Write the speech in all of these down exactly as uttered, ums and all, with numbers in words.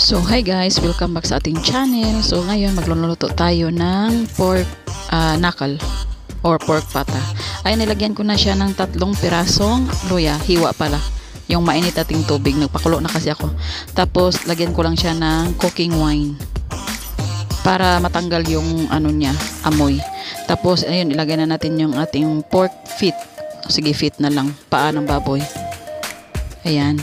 So hi guys, welcome back sa ating channel. So ngayon magluluto tayo ng pork uh, knuckle or pork pata. Ay nilagyan ko na siya ng tatlong pirasong luya, hiwa pala. Yung mainit ating tubig, nagpakulo na kasi ako. Tapos lagyan ko lang siya ng cooking wine para matanggal yung ano niya, amoy. Tapos ayun, ilagay na natin yung ating pork feet. Sige, feet na lang, paa ng baboy. Ayan.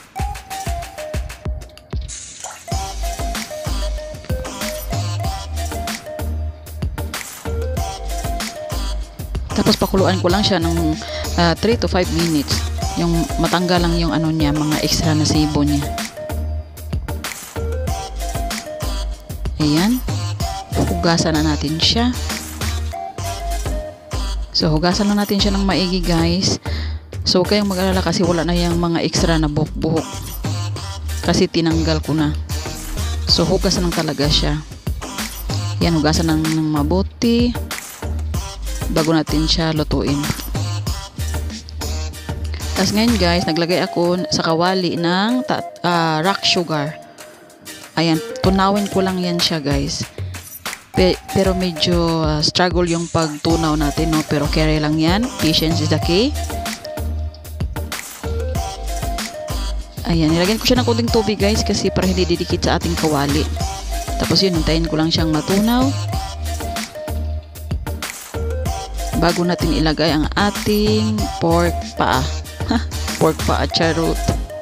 Tapos pakuluan ko lang siya ng uh, three to five minutes. Yung matanggal lang yung ano niya, mga extra na sibo niya. Ayan. Hugasan na natin siya. So hugasan na natin siya ng maigi guys. So huwag kayong mag-alala kasi wala na yung mga extra na buhok-buhok. Kasi tinanggal ko na. So hugasan lang talaga siya. Yan, hugasan ng, ng mabuti bago natin siya lutuin. Tapos ngayon guys, naglagay ako sa kawali ng uh, rock sugar. Ayan, tunawin ko lang yan siya guys. Pe pero medyo uh, struggle yung pagtunaw natin, no? Pero carry lang yan. Patience is the key. Ayan, nilagyan ko siya ng kunting tubig guys kasi para hindi didikit sa ating kawali. Tapos yun, hintayin ko lang siyang matunaw bago natin ilagay ang ating pork paa. Pork paa, charot.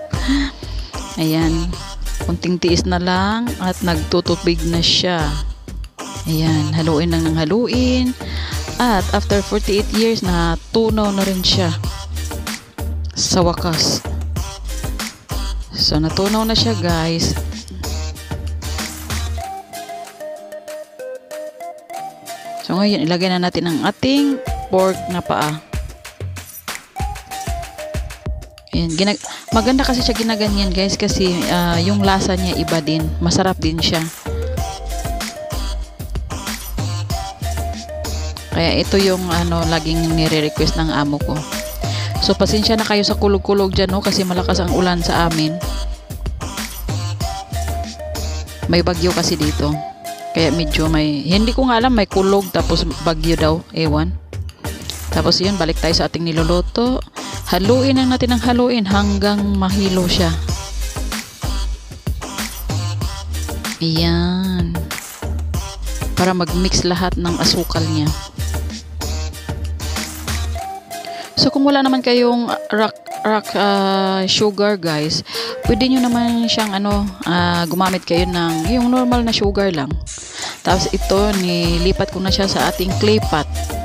Ayan, kunting tiis na lang at nagtutubig na siya. Ayan, haluin lang ng haluin. At after forty-eight years na tunaw na rin siya sa wakas. So natunaw na siya guys. So ngayon ilagay na natin ang ating pork na paa. Ayan, ginag maganda kasi siya ginaganyan guys kasi uh, yung lasa niya iba din. Masarap din siya. Kaya ito yung ano laging nire-request ng amo ko. So pasensya na kayo sa kulog-kulog dyan, no? Kasi malakas ang ulan sa amin. May bagyo kasi dito. Kaya medyo may, hindi ko nga alam, may kulog tapos bagyo daw, ewan. Tapos yun, balik tayo sa ating niluluto. Haluin lang natin ang haluin hanggang mahilo siya. Ayan. Para mag-mix lahat ng asukal niya. So kung wala naman kayong rock, rock uh, sugar guys, pwede nyo naman siyang ano, uh, gumamit kayo ng yung normal na sugar lang. Tapos ito, nilipat ko na siya sa ating clay pot.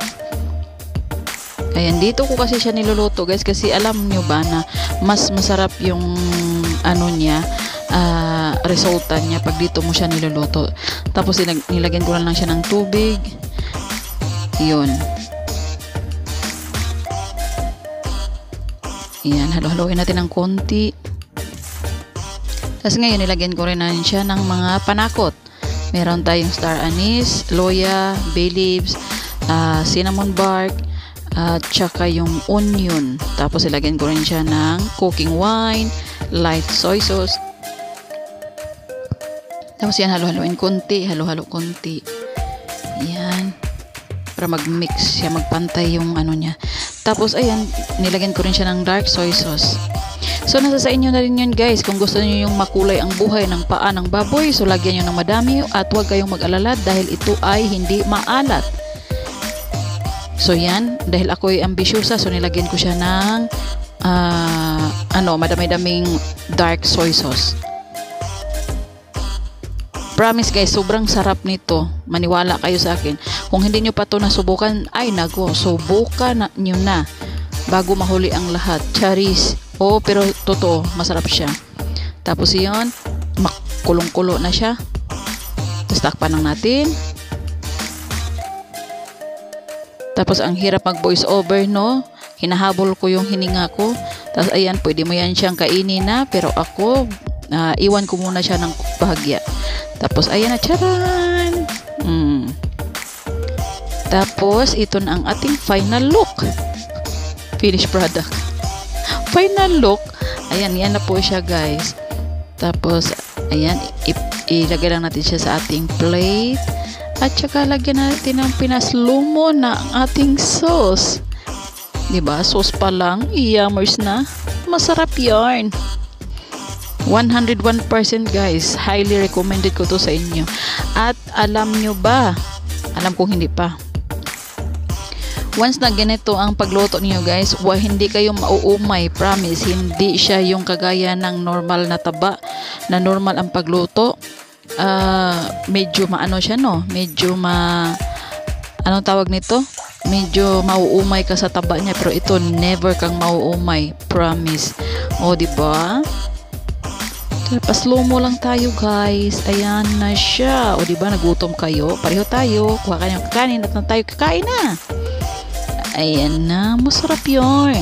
Ayan, dito ko kasi siya niluluto guys kasi alam nyo ba na mas masarap yung ano niya, uh, resulta niya pag dito mo siya niluluto. Tapos nilagyan ko lang siya ng tubig. Yun. Ayan, halo-haloin natin ng konti. Tapos ngayon, nilagyan ko rin na siya ng mga panakot. Meron tayong star anise, loya, bay leaves, uh, cinnamon bark, at uh, tsaka yung onion. Tapos ilagyan ko rin siya ng cooking wine, light soy sauce. Tapos yan, halo-haloin konti, halo-halo konti. Yan. Para mag-mix siya, magpantay yung ano niya. Tapos ayan, nilagyan ko rin siya ng dark soy sauce. So nasa sa inyo na rin yun guys. Kung gusto niyo yung makulay ang buhay ng paa ng baboy, so lagyan niyo ng madami at huwag kayong mag-alala dahil ito ay hindi maalat. So yan, dahil ako ay ambisyosa, so nilagyan ko siya ng uh, ano, madami-daming dark soy sauce. Promise guys, sobrang sarap nito. Maniwala kayo sa akin. Kung hindi nyo pa ito nasubukan, ay nago, subukan na, nyo na bago mahuli ang lahat. Charis. Oo, pero totoo, masarap siya. Tapos yun, makulong-kulo na siya. Tapos takpan lang natin. Tapos ang hirap mag voice over, no? Hinahabol ko yung hininga ko. Tapos ayan, pwede mo yan siyang kainin na. Pero ako, uh, iwan ko muna siya ng bahagya. Tapos ayan na, charan! Mm. Tapos ito na ang ating final look. Finished product. Final look. Ayan, yan na po siya guys. Tapos, ayan, ilagay lang natin siya sa ating plate. At saka lagyan natin ng pinaslumo na ang ating sauce. Diba? Sauce pa lang. Yummers na. Masarap yarn. one hundred one percent guys. Highly recommended ko to sa inyo. At alam nyo ba? Alam kong hindi pa. Once na ganito ang pagluto niyo guys, wa hindi kayo mauumay. Promise. Hindi siya yung kagaya ng normal na taba. Na normal ang pagluto. Uh, medyo maano siya no, medyo ma anong tawag nito, medyo mauumay ka sa taba niya, pero ito never kang mauumay, promise. O diba, pa-slow mo lang tayo guys. Ayan na siya. O diba, nagutom kayo, pareho tayo, kuha kayong kakanin at na tayo kakain na. Ayan na, masarap yun.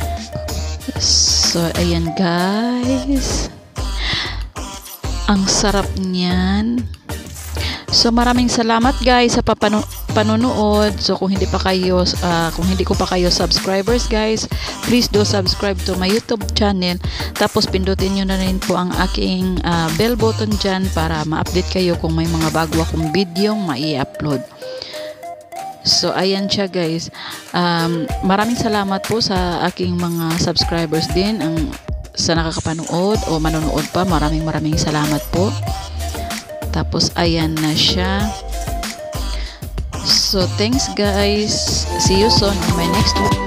So ayan guys, ang sarap niyan. So maraming salamat guys sa papanu panunood. So kung hindi pa kayo uh, kung hindi ko pa kayo subscribers guys, please do subscribe to my YouTube channel. Tapos pindutin niyo na rin po ang aking uh, bell button dyan para ma-update kayo kung may mga bago akong video mai-upload. So ayan siya guys. Um, maraming salamat po sa aking mga subscribers din, ang sa nakakapanood o manonood pa. Maraming maraming salamat po. Tapos ayan na siya. So thanks guys. See you soon on my next one.